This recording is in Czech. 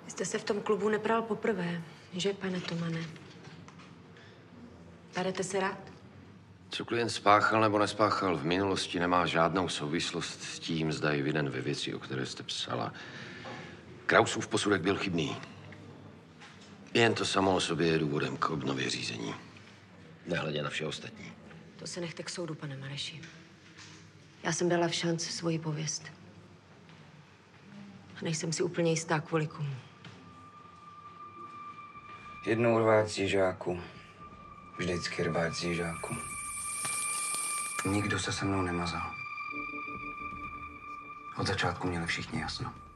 Vy jste se v tom klubu nepral poprvé, že, pane Tomane? Berete se rád? Co klient spáchal nebo nespáchal v minulosti, nemá žádnou souvislost s tím, zda je vinen ve věci, o které jste psala. Krausův posudek byl chybný. Jen to samo o sobě je důvodem k obnově řízení. Nehledě na vše ostatní. To se nechte k soudu, pane Mareši. Já jsem dala v šanci svoji pověst. A nejsem si úplně jistá, kvůli komu. Jednou rvát z jižáku, vždycky rvát z jižáku. Nikdo se se mnou nemazal. Od začátku měli všichni jasno.